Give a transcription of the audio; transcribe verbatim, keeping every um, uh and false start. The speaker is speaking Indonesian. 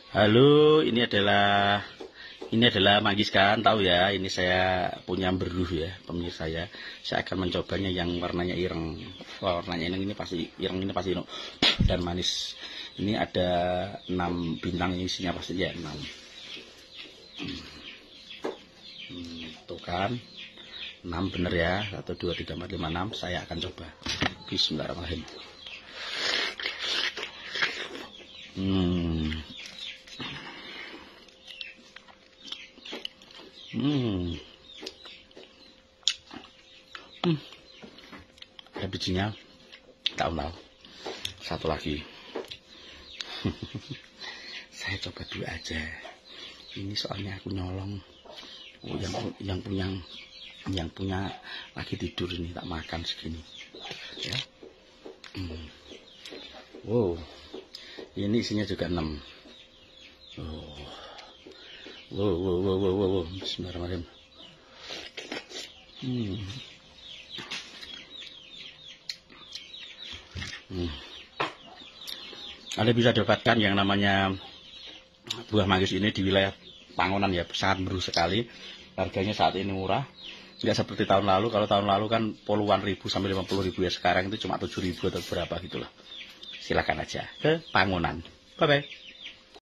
Halo, ini adalah ini adalah manggis kan, tahu ya? Ini saya punya beruh ya, pemirsa ya. Saya akan mencobanya yang warnanya ireng. Wah, warnanya ireng ini pasti ireng ini pasti dan manis. Ini ada enam bintang isinya pasti ya enam. Hmm, tuh kan, enam bener ya, satu dua tiga empat lima enam. Saya akan coba. Bismillahirrahmanirrahim. Hmm. Hmm. Hmm. Ada bijinya. Tahu tahu. Satu lagi. Saya coba dulu aja. Ini soalnya aku nyolong. Oh, yang yang punya yang punya lagi tidur ini tak makan segini. Ya. Hmm. Wow. Ini isinya juga enam. Oh. Wow, wow, wow, wow, wow, wow. Bismillahirrahmanirrahim. Hmm. Hmm. Anda bisa dapatkan yang namanya buah manggis ini di wilayah Pangonan ya, sangat murah sekali. Harganya saat ini murah. Nggak seperti tahun lalu. Kalau tahun lalu kan puluhan ribu sampai lima puluh ribu ya. Sekarang itu cuma tujuh ribu atau berapa gitu loh. Silakan aja ke Pangonan. Bye-bye.